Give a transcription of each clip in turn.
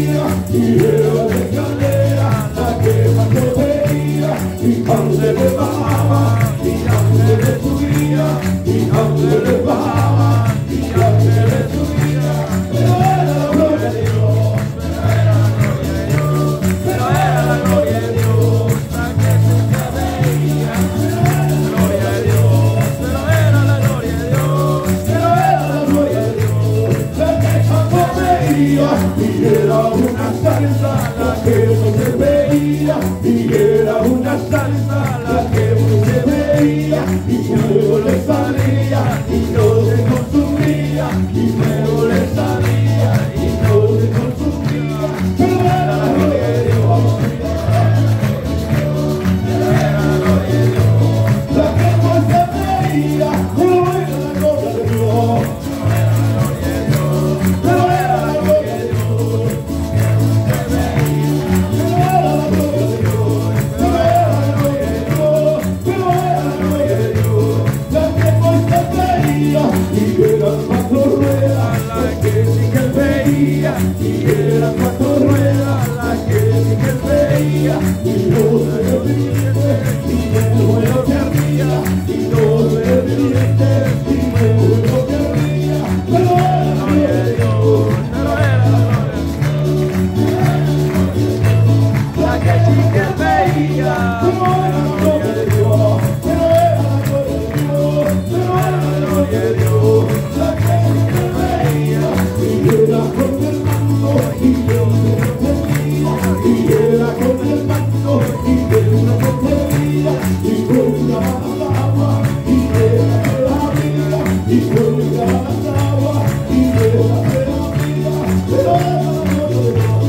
veía y era la escalera la que más te veía, y ángeles bajaba y ángeles subía, y ángeles bajaba y ángeles subía, pero era la gloria de Dios, pero era la gloria de Dios la que se veía, gloria de Dios, pero era la gloria de Dios, pero era la gloria de Dios la que cuando veía, y era una salsa la que no se veía, y era una salsa la que no se veía, y luego le salía y no se consumía, y luego le salía y no se consumía, pero era la gloria de Dios, pero era la gloria de Dios la que no se veía, pero era la gloria de Dios, pero era la gloria de Dios, pero era la gloria de Dios, pero era la gloria de Dios, pero era la gloria de Dios la que no se veía, y eran cuatro ruedas la que sí que él veía, y eran cuatro ruedas la que sí que él veía, y no se le viviente, y me muero que ría, y no se le viviente, y me muero que ría, pero era la gloria de Dios, pero era la gloria de Dios, la que sí que él veía, pero era la gloria de Dios, pero era la gloria de Dios, pero era la gloria de Dios, la que sí que él veía, y era con el mando, y yo no tenía, y era con el mando, y de una tontería, y con una agua, y de la que la vida, y con una agua, y de la que la vida, pero era la gloria de Dios.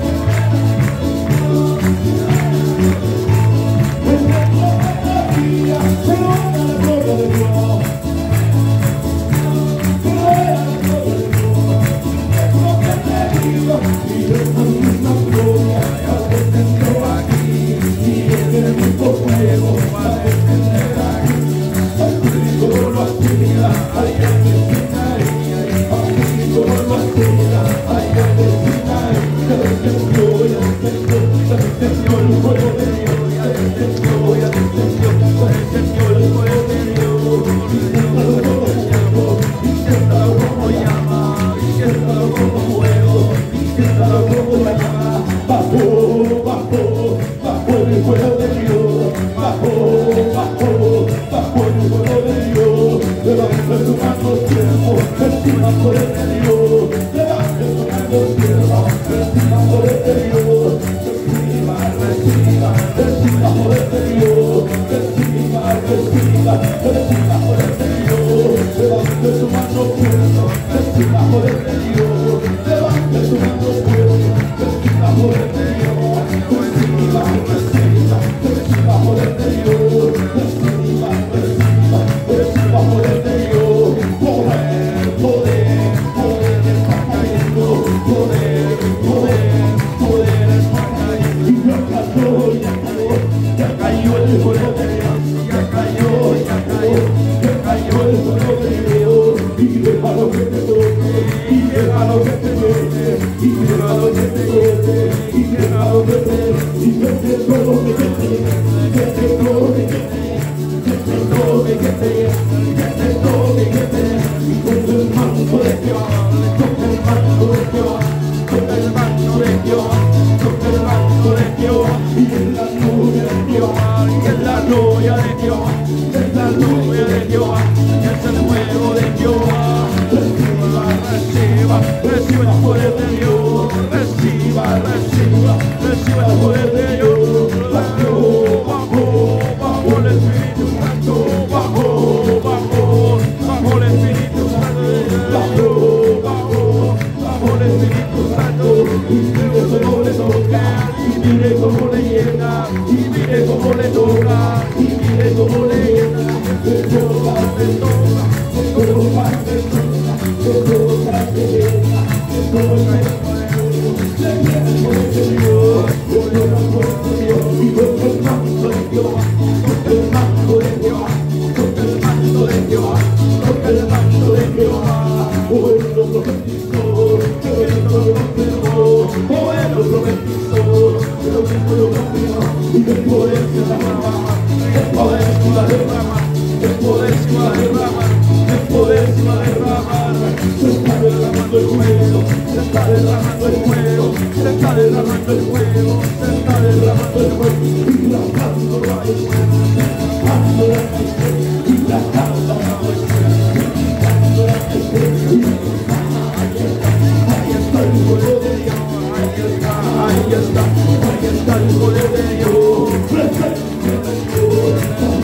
Pero era la gloria de Dios, pero era la gloria de Dios, es lo que te digo, y esa misma gloria la descendió aquí, y ese mismo fuego va a descender aquí, así como lo hacía allá en el Sinaí, así como lo hacía allá en el Sinaí, ya descendió el fuego de Dios, ya descendió el fuego de Dios, y siéntalo como llama, y siéntalo como fuego, y siéntalo como llama, bajó el fuego de Dios, bajó el fuego de Dios, levanta tu mano siervo, encima por el de Dios, levanta tu mano siervo, encima por el de Dios, reciba por el de Dios, reciba por el de Dios, levante tu mano fuerte, reciba por el de Dios, levante tu mano fuerte, reciba por el de Dios, reciba por el de Dios, reciba por el de Dios, poder está cayendo, poder está cayendo, y ya cayó el fuego de Dios, ya cayó el fuego de Dios, y déjalo que te toque, y déjalo que te toque, y déjalo que te toque, y déjalo que te toque, y que te toque, que te toque, y con el manto de Jehová, con el manto de Jehová, con el manto de Jehová, con el manto de Jehová, y en la gloria de Jehová, y en la gloria de Jehová, en la gloria de Jehová, es el fuego de Jehová, reciba el poder de Dios, reciba el poder de Dios, bajó el Espíritu Santo, bajó el Espíritu Santo, bajó el Espíritu Santo, y mire cómo le toca, y mire cómo le llena, y mire cómo le toca, y mire cómo le llena, de toda, de toda, de toda, de toda, de toda, de llena, de toda, le viene el poder de Dios, con el poder de Dios, y con el manto de Jehová, con el manto de Jehová, con el manto de Jehová, con el manto de Jehová, oh, el lo profetizó, el lo confirmó, está derramando el fuego, se está derramando el fuego, y la canta raíz, canta raíz, y la canta raíz, canta raíz, ahí está el poder de Dios, ahí está el poder de Dios, presencia de Dios,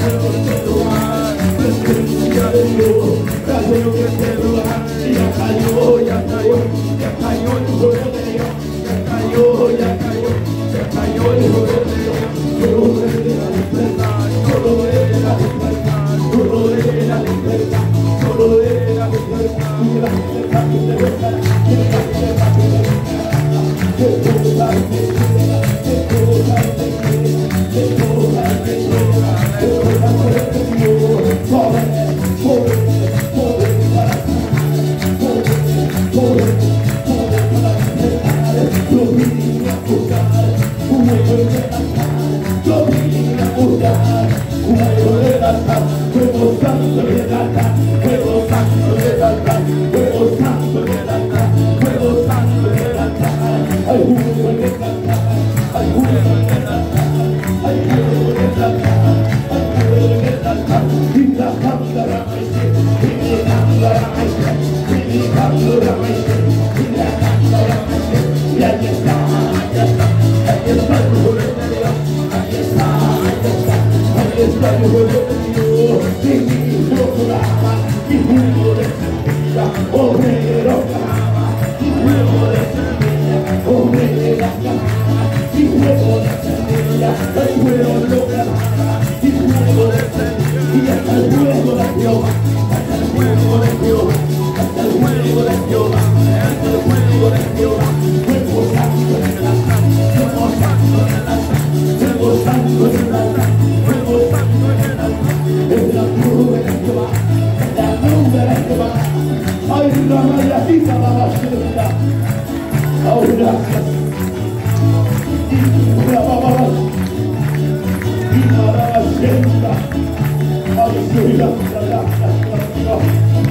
presencia de Dios, cayó que este lugar, ya cayó, ya cayó, ya cayó el poder de Dios, ya cayó, ya cayó, ya cayó el poder de Dios, solo de la libertad, solo de la libertad, solo de la libertad, solo de la libertad, y la libertad que te deja, y la libertad que te deja, que toda que queda, que toda que queda, que toda que queda, que toda poder de Dios, poder, poder, poder para poder para libertad, yo vine a buscar un nuevo libertad, yo vine a buscar un nuevo libertad, fuego santo libertad, fuego santo libertad, fuego santo libertad, fuego santo libertad, hay juego libertad, hay juego libertad, hay juego libertad, hay juego libertad, y la cámara y mi cámara y mi cámara y la cámara y ahí está, ahí está el poder de Dios, ahí está el poder de Dios, y mi programa, y juego de semilla, obrero clama, y juego de semilla, obrera clama, y juego de semilla, el juego lo clama, y juego de semilla, y hasta el juego de Jehová, hasta el juego de Jehová, hasta el juego de Jehová, hasta el juego de Jehová, fuego santo de la sangre, fuego santo de la sangre, fuego santo de la sangre, fuego santo de la sangre, es la nube de Jehová, es la nube de Jehová, ay la mayatita la basura, ahora y la bababa, y la basura, ay la